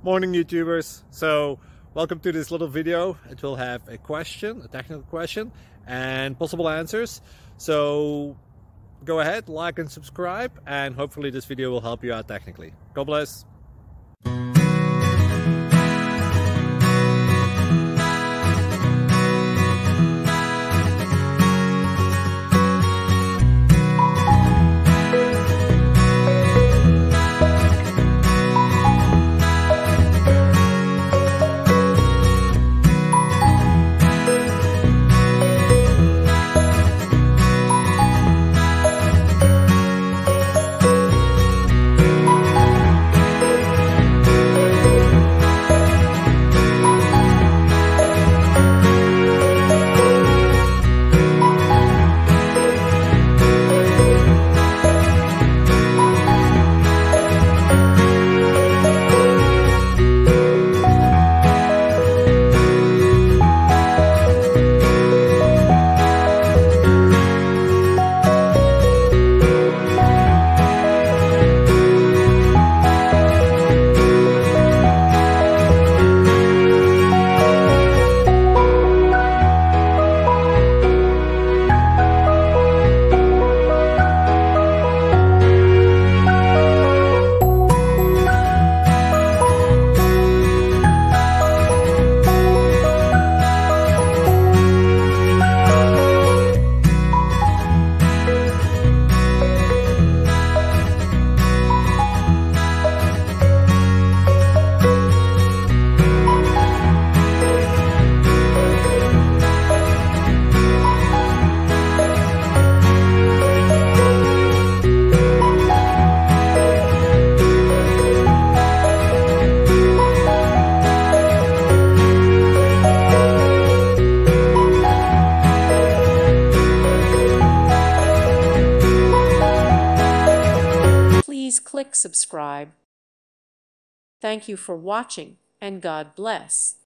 Morning YouTubers. So welcome to this little video. It will have a question, a technical question, and possible answers. So go ahead, like and subscribe, and hopefully this video will help you out technically. God bless. Please click subscribe. Thank you for watching, and God bless.